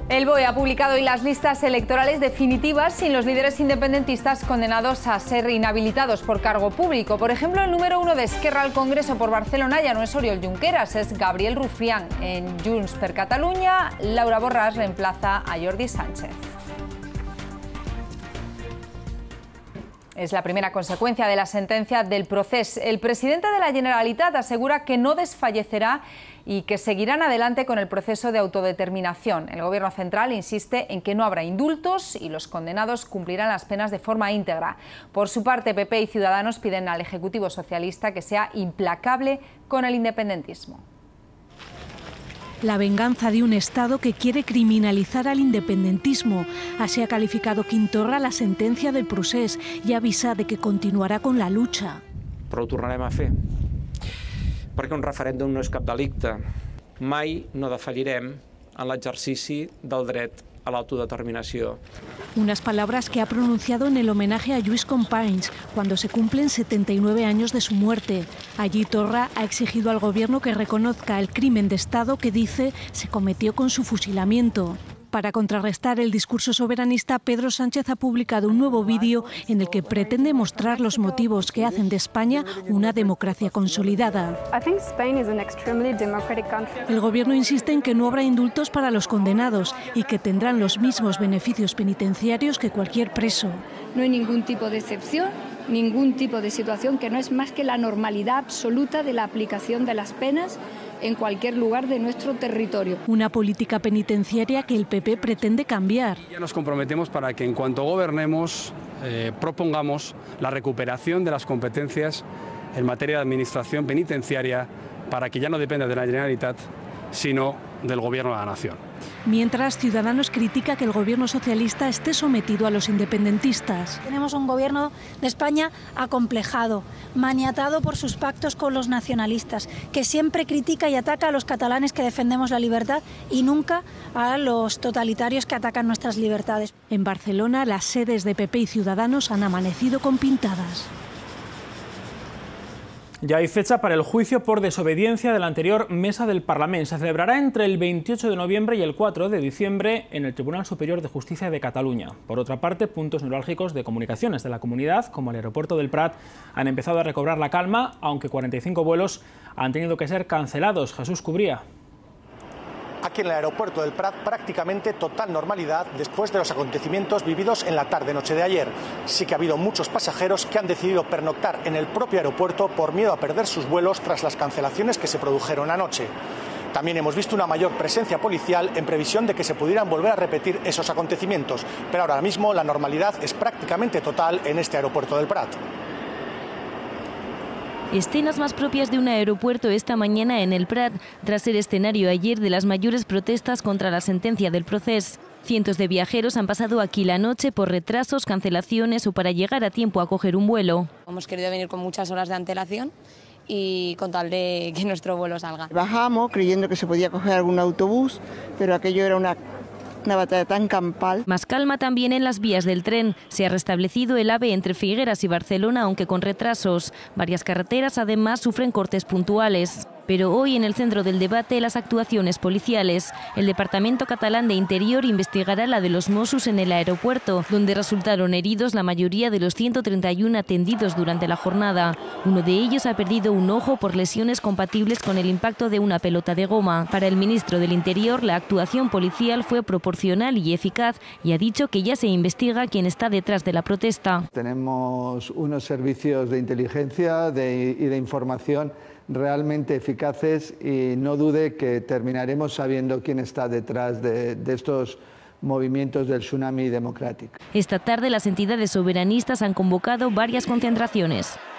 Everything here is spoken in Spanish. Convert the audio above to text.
El BOE ha publicado hoy las listas electorales definitivas sin los líderes independentistas condenados a ser inhabilitados por cargo público. Por ejemplo, el número 1 de Esquerra al Congreso por Barcelona ya no es Oriol Junqueras, es Gabriel Rufián. En Junts per Catalunya, Laura Borràs reemplaza a Jordi Sánchez. Es la primera consecuencia de la sentencia del procés. El presidente de la Generalitat asegura que no desfallecerá y que seguirán adelante con el proceso de autodeterminación. El Gobierno central insiste en que no habrá indultos y los condenados cumplirán las penas de forma íntegra. Por su parte, PP y Ciudadanos piden al Ejecutivo socialista que sea implacable con el independentismo. La venganza de un Estado que quiere criminalizar al independentismo. Así ha calificado Quim Torra la sentencia del procés y avisa de que continuará con la lucha. Però ho tornarem a fer, perquè un referèndum no és cap delicte. Mai no defallirem en l'exercici del dret a la autodeterminació. Unas palabras que ha pronunciado en el homenaje a Lluís Companys, cuando se cumplen 79 años de su muerte. Allí Torra ha exigido al gobierno que reconozca el crimen de Estado que dice se cometió con su fusilamiento. Para contrarrestar el discurso soberanista, Pedro Sánchez ha publicado un nuevo vídeo en el que pretende mostrar los motivos que hacen de España una democracia consolidada. El gobierno insiste en que no habrá indultos para los condenados y que tendrán los mismos beneficios penitenciarios que cualquier preso. No hay ningún tipo de excepción, ningún tipo de situación que no es más que la normalidad absoluta de la aplicación de las penas en cualquier lugar de nuestro territorio. Una política penitenciaria que el PP pretende cambiar. Ya nos comprometemos para que en cuanto gobernemos propongamos la recuperación de las competencias en materia de administración penitenciaria para que ya no dependa de la Generalitat, sino del Gobierno de la Nación. Mientras, Ciudadanos critica que el gobierno socialista esté sometido a los independentistas. Tenemos un gobierno de España acomplejado, maniatado por sus pactos con los nacionalistas, que siempre critica y ataca a los catalanes que defendemos la libertad y nunca a los totalitarios que atacan nuestras libertades. En Barcelona, las sedes de PP y Ciudadanos han amanecido con pintadas. Ya hay fecha para el juicio por desobediencia de la anterior mesa del Parlament. Se celebrará entre el 28 de noviembre y el 4 de diciembre en el Tribunal Superior de Justicia de Cataluña. Por otra parte, puntos neurálgicos de comunicaciones de la comunidad, como el aeropuerto del Prat, han empezado a recobrar la calma, aunque 45 vuelos han tenido que ser cancelados. Jesús Cubría. Aquí en el aeropuerto del Prat prácticamente total normalidad después de los acontecimientos vividos en la tarde-noche de ayer. Sí que ha habido muchos pasajeros que han decidido pernoctar en el propio aeropuerto por miedo a perder sus vuelos tras las cancelaciones que se produjeron anoche. También hemos visto una mayor presencia policial en previsión de que se pudieran volver a repetir esos acontecimientos, pero ahora mismo la normalidad es prácticamente total en este aeropuerto del Prat. Escenas más propias de un aeropuerto esta mañana en el Prat, tras ser escenario ayer de las mayores protestas contra la sentencia del procés. Cientos de viajeros han pasado aquí la noche por retrasos, cancelaciones o para llegar a tiempo a coger un vuelo. Hemos querido venir con muchas horas de antelación y con tal de que nuestro vuelo salga. Bajamos creyendo que se podía coger algún autobús, pero aquello era una batalla tan campal. Más calma también en las vías del tren. Se ha restablecido el AVE entre Figueras y Barcelona, aunque con retrasos. Varias carreteras además sufren cortes puntuales. Pero hoy en el centro del debate las actuaciones policiales. El Departamento Catalán de Interior investigará la de los Mossos en el aeropuerto, donde resultaron heridos la mayoría de los 131 atendidos durante la jornada. Uno de ellos ha perdido un ojo por lesiones compatibles con el impacto de una pelota de goma. Para el ministro del Interior, la actuación policial fue proporcional y eficaz y ha dicho que ya se investiga quién está detrás de la protesta. Tenemos unos servicios de inteligencia y de información realmente eficaces y no dude que terminaremos sabiendo quién está detrás de estos movimientos del tsunami democrático. Esta tarde las entidades soberanistas han convocado varias concentraciones.